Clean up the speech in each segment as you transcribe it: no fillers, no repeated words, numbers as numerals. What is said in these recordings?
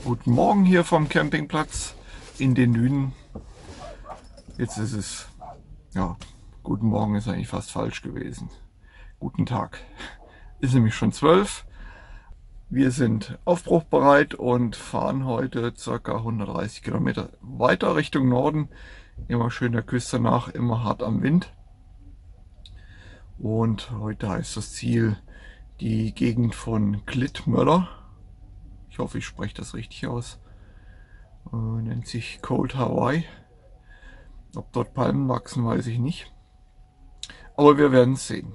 Guten Morgen hier vom Campingplatz in den Dünen. Jetzt ist es, ja, guten Morgen ist eigentlich fast falsch gewesen. Guten Tag. Ist nämlich schon 12. Wir sind aufbruchbereit und fahren heute ca. 130 Kilometer weiter Richtung Norden. Immer schön der Küste nach, immer hart am Wind. Und heute heißt das Ziel die Gegend von Klittmöller. Ich hoffe, ich spreche das richtig aus. Nennt sich Cold Hawaii. Ob dort Palmen wachsen, weiß ich nicht. Aber wir werden es sehen.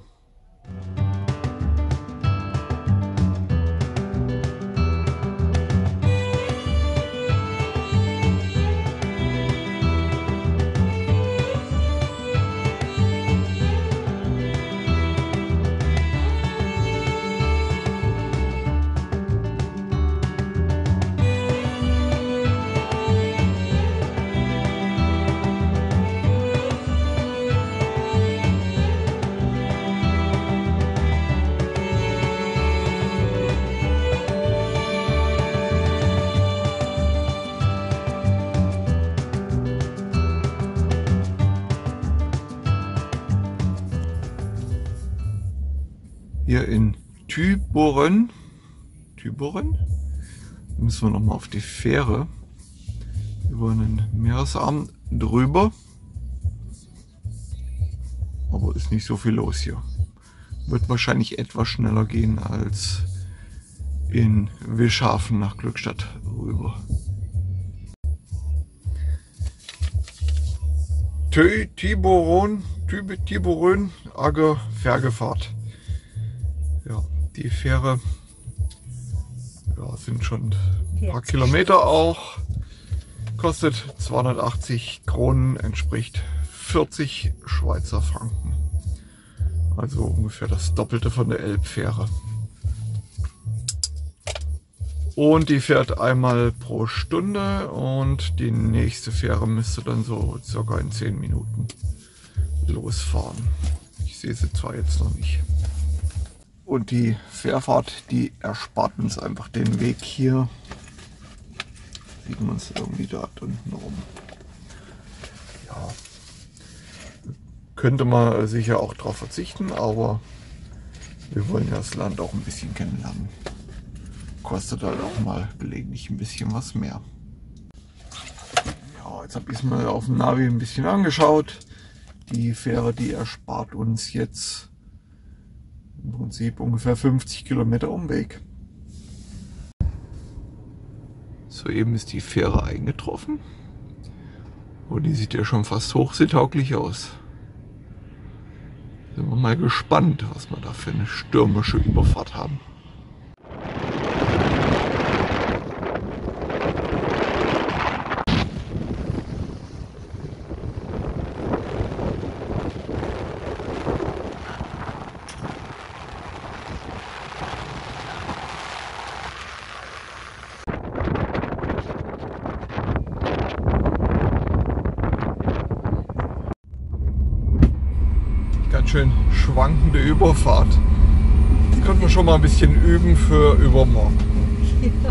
Hier in Thyborøn müssen wir noch mal auf die Fähre über einen Meeresarm drüber. Aber ist nicht so viel los hier. Wird wahrscheinlich etwas schneller gehen als in Wischhafen nach Glückstadt rüber. Thyborøn, Agger Fährgefahrt. Ja, die Fähre sind schon ein paar Kilometer auch. Kostet 280 Kronen, entspricht 40 Schweizer Franken. Also ungefähr das Doppelte von der Elbfähre. Und die fährt einmal pro Stunde und die nächste Fähre müsste dann so circa in 10 Minuten losfahren. Ich sehe sie zwar jetzt noch nicht. Und die Fährfahrt, die erspart uns einfach den Weg hier. Sieht man es irgendwie da unten rum. Ja, könnte man sicher auch darauf verzichten, aber wir wollen ja das Land auch ein bisschen kennenlernen. Kostet halt auch mal gelegentlich ein bisschen was mehr. Ja, jetzt habe ich es mal auf dem Navi ein bisschen angeschaut. Die Fähre, die erspart uns jetzt im Prinzip ungefähr 50 Kilometer Umweg. Soeben ist die Fähre eingetroffen. Und die sieht ja schon fast hochseetauglich aus. Sind wir mal gespannt, was wir da für eine stürmische Überfahrt haben. Schön schwankende Überfahrt. Das könnten wir schon mal ein bisschen üben für übermorgen. Ja.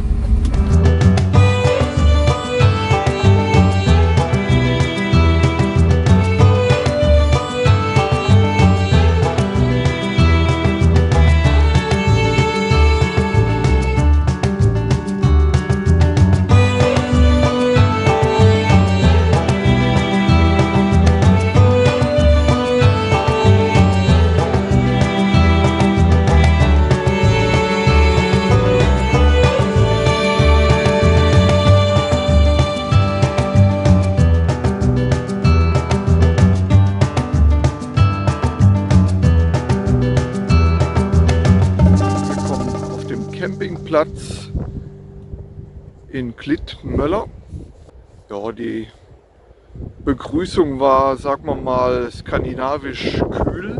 Campingplatz in Klittmöller. Ja, die Begrüßung war, sagen wir mal, skandinavisch kühl.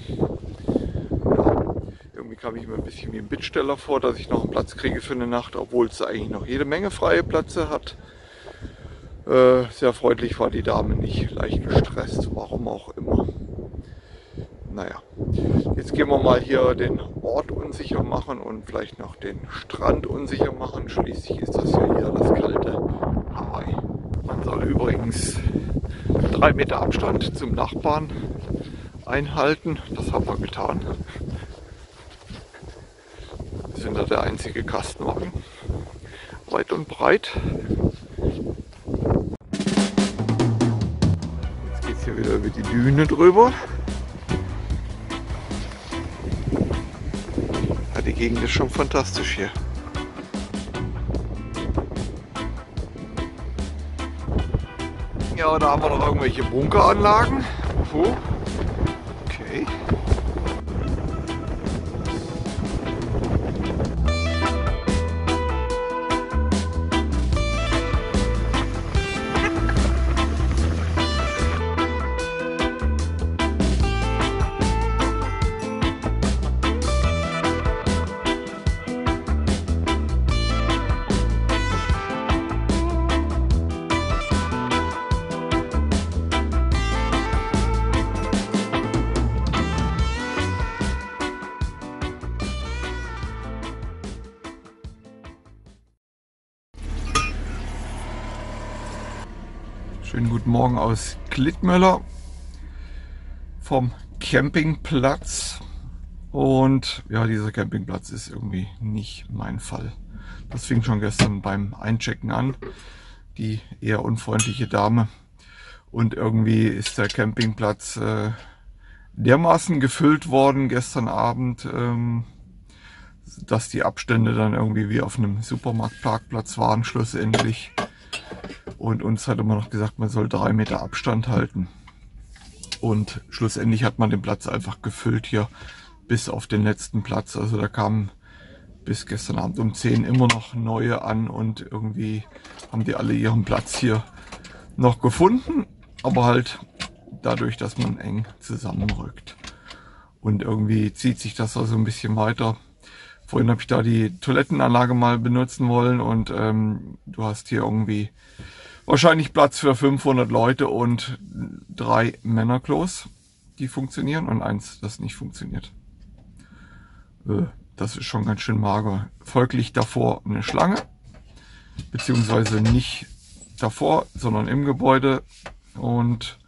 Ja, irgendwie kam ich mir ein bisschen wie ein Bittsteller vor, dass ich noch einen Platz kriege für eine Nacht, obwohl es eigentlich noch jede Menge freie Plätze hat. Sehr freundlich war die Dame nicht, leicht gestresst, warum auch immer. naja, jetzt gehen wir mal hier den Ort unsicher machen und vielleicht noch den Strand unsicher machen. Schließlich ist das ja hier das kalte Hawaii. Man soll übrigens 3 Meter Abstand zum Nachbarn einhalten. Das haben wir getan. Wir sind da der einzige Kastenwagen, weit und breit. Jetzt geht es hier wieder über die Düne drüber. Ja, die Gegend ist schon fantastisch hier. Ja, da haben wir noch irgendwelche Bunkeranlagen. Okay. Schönen guten Morgen aus Klittmöller vom Campingplatz. Und ja, dieser Campingplatz ist irgendwie nicht mein Fall. Das fing schon gestern beim Einchecken an. Die eher unfreundliche Dame. Und irgendwie ist der Campingplatz dermaßen gefüllt worden gestern Abend, dass die Abstände dann irgendwie wie auf einem Supermarktparkplatz waren schlussendlich. Und uns hat immer noch gesagt, man soll 3 Meter Abstand halten. Und schlussendlich hat man den Platz einfach gefüllt hier bis auf den letzten Platz. Also da kamen bis gestern Abend um 10 immer noch neue an und irgendwie haben die alle ihren Platz hier noch gefunden. Aber halt dadurch, dass man eng zusammenrückt. Und irgendwie zieht sich das also ein bisschen weiter. Vorhin habe ich da die Toilettenanlage mal benutzen wollen und du hast hier irgendwie wahrscheinlich Platz für 500 Leute und 3 Männerklos, die funktionieren und 1, das nicht funktioniert. Das ist schon ganz schön mager. Folglich davor eine Schlange, beziehungsweise nicht davor, sondern im Gebäude. Und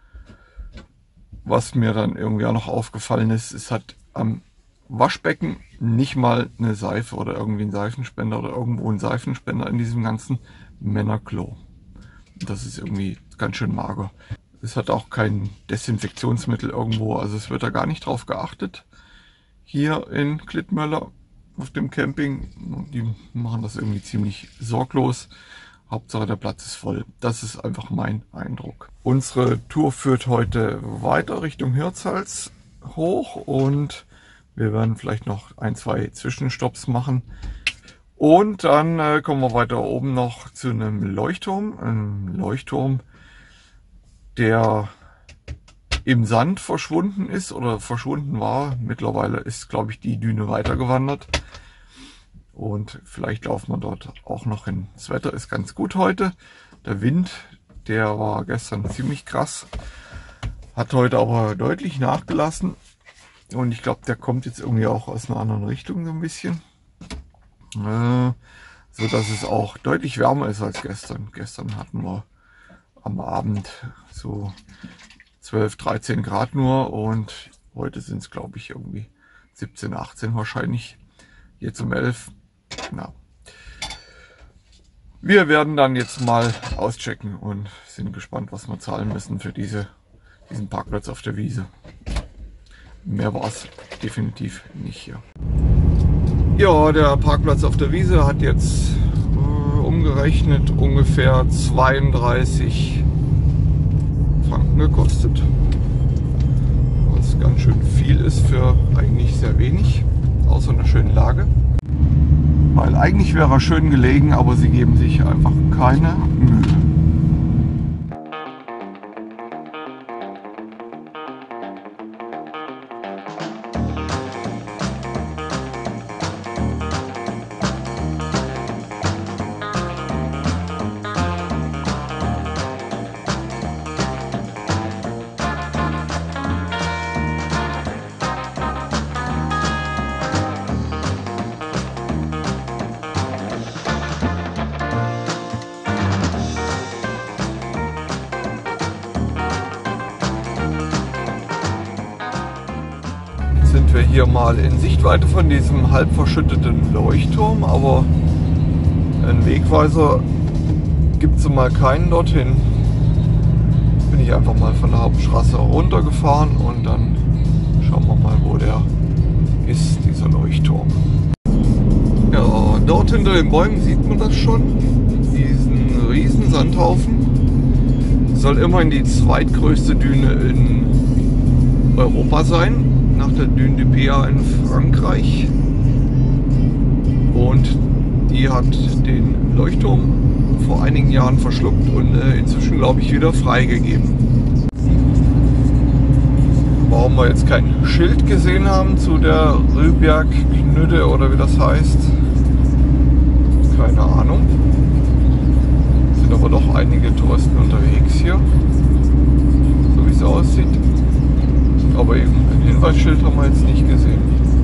was mir dann irgendwie auch noch aufgefallen ist, es hat am Waschbecken nicht mal eine Seife oder irgendwie ein Seifenspender oder irgendwo ein Seifenspender in diesem ganzen Männerklo. Das ist irgendwie ganz schön mager. Es hat auch kein Desinfektionsmittel irgendwo, also es wird da gar nicht drauf geachtet. Hier in Klittmöller auf dem Camping, die machen das irgendwie ziemlich sorglos. Hauptsache der Platz ist voll. Das ist einfach mein Eindruck. Unsere Tour führt heute weiter Richtung Hirtshals hoch und wir werden vielleicht noch 1, 2 Zwischenstopps machen. Und dann kommen wir weiter oben noch zu einem Leuchtturm. Ein Leuchtturm, der im Sand verschwunden ist oder verschwunden war. Mittlerweile ist, glaube ich, die Düne weitergewandert. Und vielleicht laufen wir dort auch noch hin. Das Wetter ist ganz gut heute. Der Wind, der war gestern ziemlich krass. Hat heute aber deutlich nachgelassen. Und ich glaube, der kommt jetzt irgendwie auch aus einer anderen Richtung so ein bisschen. So dass es auch deutlich wärmer ist als gestern. Gestern hatten wir am Abend so 12, 13 Grad nur und heute sind es, glaube ich, irgendwie 17, 18 wahrscheinlich. Jetzt um 11. Na. Wir werden dann jetzt mal auschecken und sind gespannt, was wir zahlen müssen für diesen Parkplatz auf der Wiese. Mehr war es definitiv nicht hier. Ja, der Parkplatz auf der Wiese hat jetzt umgerechnet ungefähr 32 Franken gekostet. Was ganz schön viel ist für eigentlich sehr wenig, außer einer schönen Lage. Weil eigentlich wäre er schön gelegen, aber sie geben sich einfach keine Mühe. hier mal in Sichtweite von diesem halb verschütteten Leuchtturm, aber einen Wegweiser gibt es mal keinen dorthin. Bin ich einfach mal von der Hauptstraße runtergefahren und dann schauen wir mal, wo der ist, dieser Leuchtturm. Ja, dort hinter den Bäumen sieht man das schon, diesen riesen Sandhaufen. Soll immerhin die zweitgrößte Düne in Europa sein, nach der Dune du Péa in Frankreich. Und die hat den Leuchtturm vor einigen Jahren verschluckt und inzwischen, glaube ich, wieder freigegeben. Warum wir jetzt kein Schild gesehen haben zu der Rüberg-Knütte oder wie das heißt, keine Ahnung. Sind aber doch einige Touristen unterwegs hier, so wie es aussieht. Aber eben ein Hinweisschild haben wir jetzt nicht gesehen.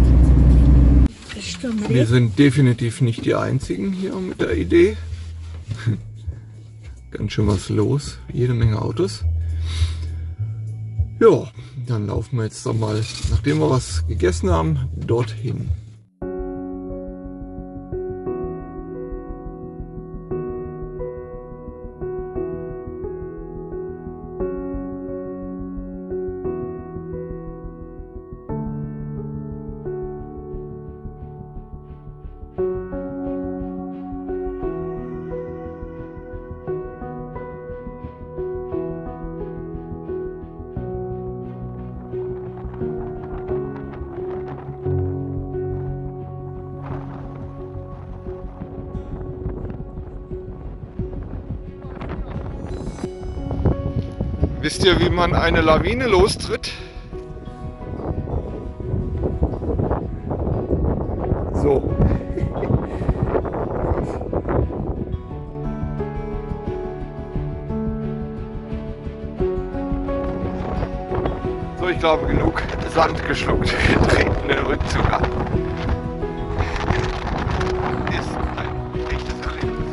Wir sind definitiv nicht die Einzigen hier mit der Idee. Ganz schön was los, jede Menge Autos. Ja, dann laufen wir jetzt doch mal, nachdem wir was gegessen haben, dorthin. Wisst ihr, wie man eine Lawine lostritt? So. So, ich glaube, genug Sand geschluckt. Wir treten den Rückzug an. Ist ein echtes Erlebnis.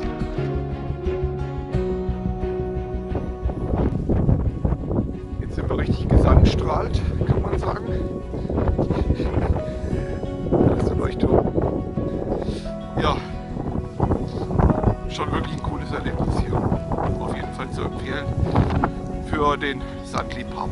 Jetzt sind wir richtig gesandstrahlt, kann man sagen. Das ist der Leuchtturm. Ja, schon wirklich ein cooles Erlebnis hier. Auf jeden Fall zu empfehlen für den Sandliebhaber.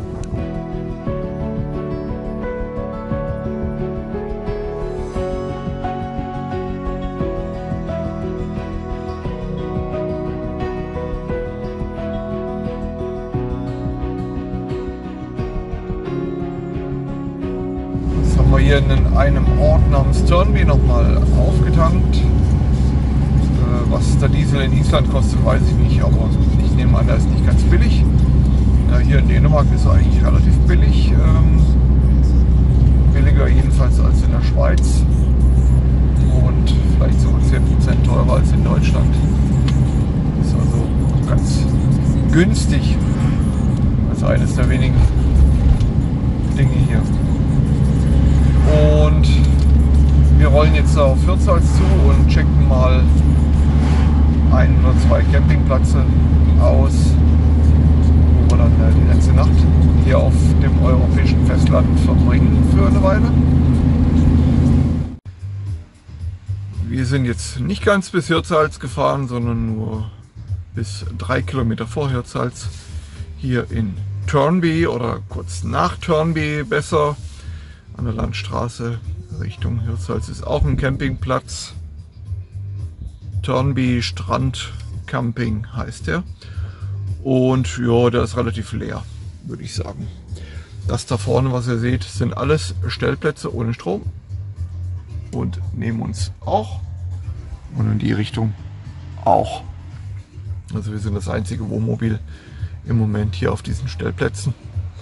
Hier in einem Ort namens Turnby nochmal aufgetankt. Was der Diesel in Island kostet, weiß ich nicht, aber ich nehme an, der ist nicht ganz billig. Hier in Dänemark ist er eigentlich relativ billig. Billiger jedenfalls als in der Schweiz und vielleicht so 10% teurer als in Deutschland. Ist also ganz günstig. Also eines der wenigen Dinge hier. Und wir rollen jetzt auf Hirtshals zu und checken mal ein oder zwei Campingplätze aus, wo wir dann die letzte Nacht hier auf dem europäischen Festland verbringen für eine Weile. Wir sind jetzt nicht ganz bis Hirtshals gefahren, sondern nur bis 3 Kilometer vor Hirtshals, hier in Turnby oder kurz nach Turnby besser. An der Landstraße Richtung Hirtshals ist auch ein Campingplatz. Turnby Strand Camping heißt der. Und ja, der ist relativ leer, würde ich sagen. Das da vorne, was ihr seht, sind alles Stellplätze ohne Strom. Und neben uns auch. Und in die Richtung auch. Also wir sind das einzige Wohnmobil im Moment hier auf diesen Stellplätzen.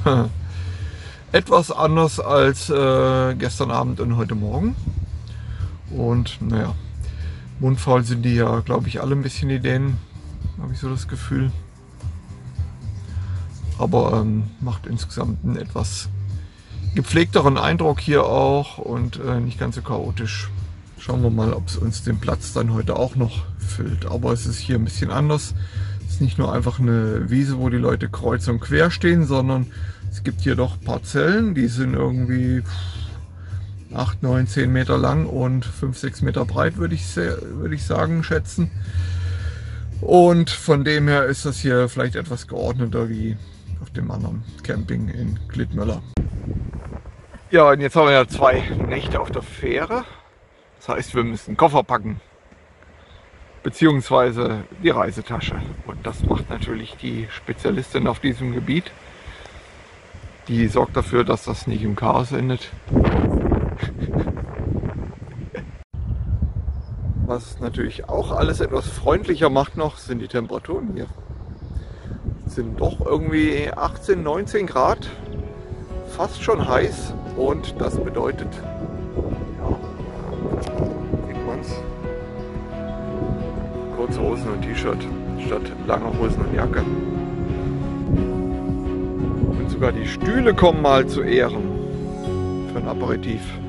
Etwas anders als gestern Abend und heute Morgen. Und naja, mundfaul sind die ja, glaube ich, alle ein bisschen, die Dänen, habe ich so das Gefühl. Aber macht insgesamt einen etwas gepflegteren Eindruck hier auch und nicht ganz so chaotisch. Schauen wir mal, ob es uns den Platz dann heute auch noch füllt. Aber es ist hier ein bisschen anders. Es ist nicht nur einfach eine Wiese, wo die Leute kreuz und quer stehen, sondern es gibt hier doch Parzellen, die sind irgendwie 8, 9, 10 Meter lang und 5, 6 Meter breit, würde ich sagen, schätzen. Und von dem her ist das hier vielleicht etwas geordneter wie auf dem anderen Camping in Klittmöller. Ja, und jetzt haben wir ja 2 Nächte auf der Fähre. Das heißt, wir müssen Koffer packen, beziehungsweise die Reisetasche. Und das macht natürlich die Spezialistin auf diesem Gebiet. Die sorgt dafür, dass das nicht im Chaos endet. Was natürlich auch alles etwas freundlicher macht noch, sind die Temperaturen hier. Es sind doch irgendwie 18, 19 Grad, fast schon heiß, und das bedeutet, ja, sieht man's, kurze Hosen und T-Shirt statt langer Hosen und Jacke. Und sogar die Stühle kommen mal zu Ehren für ein Aperitif.